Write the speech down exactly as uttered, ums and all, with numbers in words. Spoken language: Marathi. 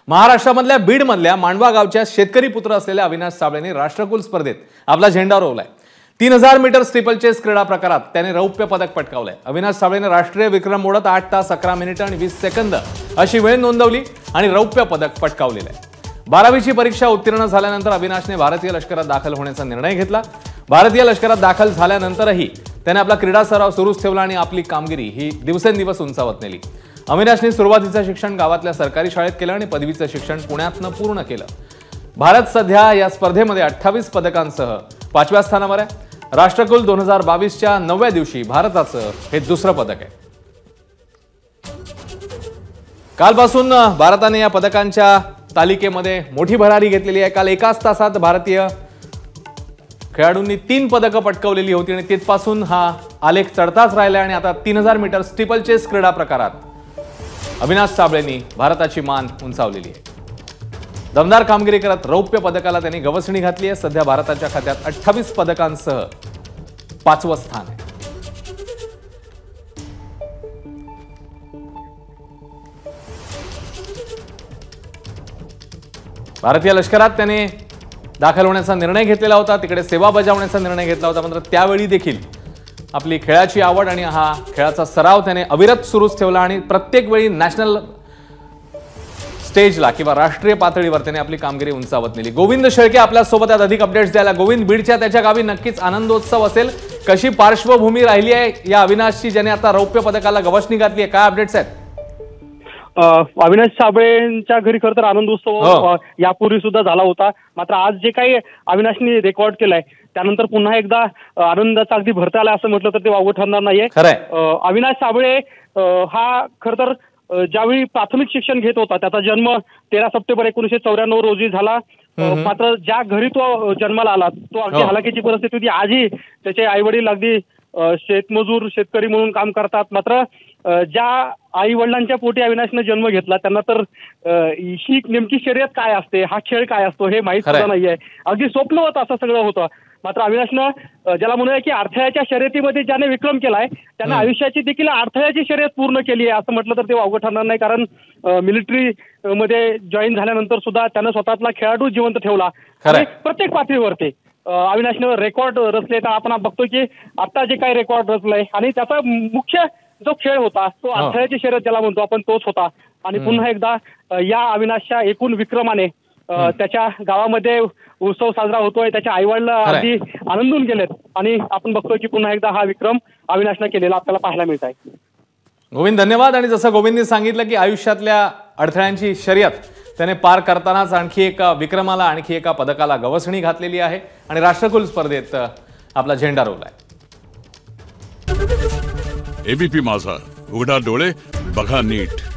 महाराष्ट्रामधल्या बीडमधल्या मांडवा गावच्या शेतकरी पुत्र असलेल्या अविनाश साबळेने राष्ट्रकुल स्पर्धेत आपला झेंडा रोवलाय। तीन हजार मीटर स्टीपल चेस क्रीडा प्रकारात त्याने रौप्य पदक पटकावलंय। अविनाश साबळेने राष्ट्रीय विक्रम मोडत आठ तास अकरा मिनिटं आणि वीस सेकंद अशी वेळ नोंदवली आणि रौप्य पदक पटकावलेलं आहे। बारावीची परीक्षा उत्तीर्ण झाल्यानंतर अविनाशने भारतीय लष्करात दाखल होण्याचा निर्णय घेतला। भारतीय लष्करात दाखल झाल्यानंतरही त्याने आपला क्रीडा सराव सुरूच ठेवला आणि आपली कामगिरी ही दिवसेंदिवस उंचावत नेली। अविनाशने सुरुवातीचं शिक्षण गावातल्या सरकारी शाळेत केलं आणि पदवीचं शिक्षण पुण्यातनं पूर्ण केलं। भारत सध्या या स्पर्धेमध्ये अठ्ठावीस पदकांसह पाचव्या स्थानावर आहे। राष्ट्रकुल दोन हजार बावीसच्या नवव्या दिवशी भारताचं हे दुसरं पदक आहे। कालपासून भारताने या पदकांच्या तालिकेमध्ये मोठी भरारी घेतलेली आहे। काल एकाच तासात भारतीय खेळाडूंनी तीन पदकं पटकावलेली होती आणि तिथपासून हा आलेख चढताच राहिला आणि आता तीन हजार मीटर स्टीपल चेस क्रीडा प्रकारात अविनाश साबळेंनी भारताची मान उंचावलेली आहे। दमदार कामगिरी करत रौप्य पदकाला त्यांनी गवसणी घातली आहे। सध्या भारताच्या खात्यात अठ्ठावीस पदकांसह पाचवं स्थान आहे। भारतीय लष्करात त्याने दाखल होण्याचा निर्णय घेतलेला होता, तिकडे सेवा बजावण्याचा निर्णय घेतला होता, मात्र त्यावेळी देखील आपली खेळाची आवड आणि हा खेळाचा सराव त्याने अविरत सुरूच ठेवला आणि प्रत्येक वेळी नॅशनल स्टेजला किंवा राष्ट्रीय पातळीवर त्याने आपली कामगिरी उंचावत नेली। गोविंद शेळके आपल्या सोबत आहेत अधिक अपडेट्स द्यायला। गोविंद, बीडच्या त्याच्या गावी नक्कीच आनंदोत्सव असेल, कशी पार्श्वभूमी राहिली आहे या अविनाशची ज्याने आता रौप्य पदकाला गवसणी घातली आहे, काय अपडेट्स आहेत? अविनाश साबळेंच्या घरी खरं तर आनंदोत्सव यापूर्वी सुद्धा झाला होता, मात्र आज जे काही अविनाशने रेकॉर्ड केलाय त्यानंतर पुन्हा एकदा आनंदाचा अगदी भरता आला असं म्हटलं तर ते वावगं ठरणार नाहीये। अविनाश साबळे हा खरं तर ज्यावेळी प्राथमिक शिक्षण घेत होता त्याचा जन्म तेरा सप्टेंबर एकोणीसशे चौऱ्याण्णव रोजी झाला, मात्र ज्या घरी तो जन्माला आला तो अगदी हलाखीची परिस्थिती होती। आजही त्याचे आई वडील अगदी शेतमजूर शेतकरी म्हणून काम करतात, मात्र ज्या आई वडिलांच्या पोटी अविनाशने जन्म घेतला त्यांना तर ही नेमकी शर्यत काय असते, हा खेळ काय असतो हे माहित सुद्धा नाहीये। अगदी स्वप्न होतं असं सगळं होतं, मात्र अविनाशनं ज्याला म्हणूया की अडथळ्याच्या शर्यतीमध्ये ज्याने विक्रम केलाय त्याने आयुष्याची देखील अडथळ्याची शर्यत पूर्ण केली आहे असं म्हटलं तर ते वावगं ठरणार नाही, कारण मिलिटरी मध्ये जॉईन झाल्यानंतर सुद्धा त्यानं स्वतःतला खेळाडू जिवंत ठेवला आणि प्रत्येक पातळीवरती अविनाशनं रेकॉर्ड रचले। तर आपण बघतो की आता जे काही रेकॉर्ड रचलंय आणि त्याचा मुख्य जो खेळ होता तो अडथळ्याची शर्यत ज्याला म्हणतो आपण तोच होता आणि पुन्हा एकदा या अविनाशच्या एकूण विक्रमाने त्याच्या गावामध्ये उत्सव साजरा होतोय, त्याच्या आईवडिला अगदी आनंदून गेलेत आणि आपण बघतोय की पुन्हा एकदा हा विक्रम अविनाशने केलेला आपल्याला पाहायला मिळत आहे। गोविंद, धन्यवाद। आणि जसं गोविंदने सांगितलं की आयुष्यातल्या अडथळ्यांची शर्यत त्याने पार करतानाच आणखी एका विक्रमाला आणखी एका पदकाला गवसणी घातलेली आहे आणि राष्ट्रकुल स्पर्धेत आपला झेंडा रोवलाय। एबीपी माझा, उघडा डोळे बघा नीट।